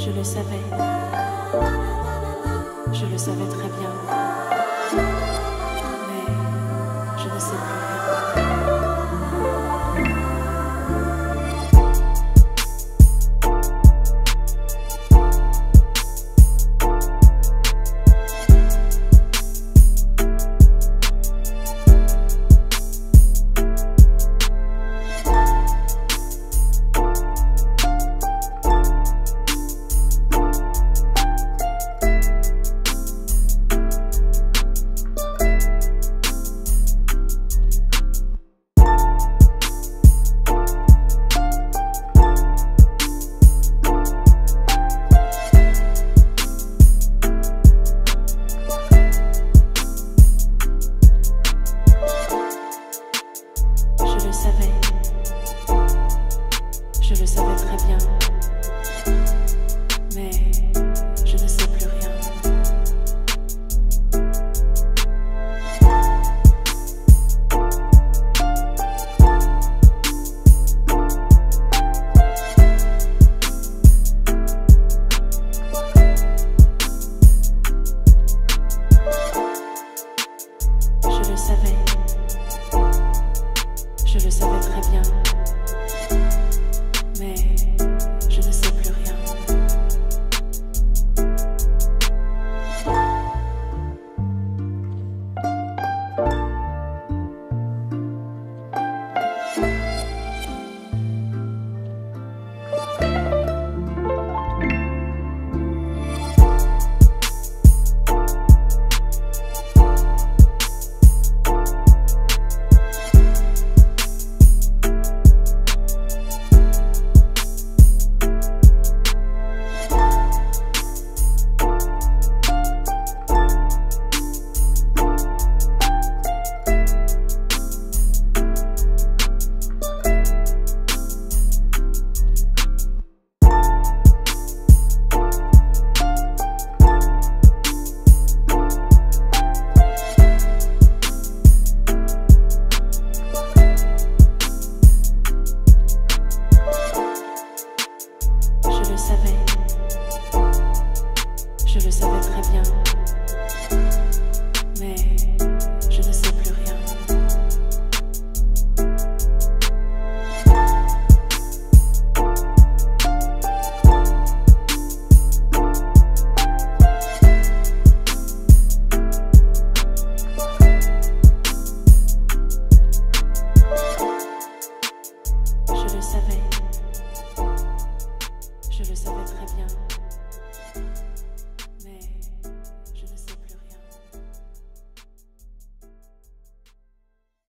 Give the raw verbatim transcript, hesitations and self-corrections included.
Je le savais, je le savais très bien, mais je ne sais plus rien. Je le savais, je le savais très bien, mais je ne sais plus rien. Je le savais, je le savais très bien, mais je ne sais plus rien. Je le savais, je le savais très bien, mais je ne sais plus rien. Je le savais, je le savais très bien.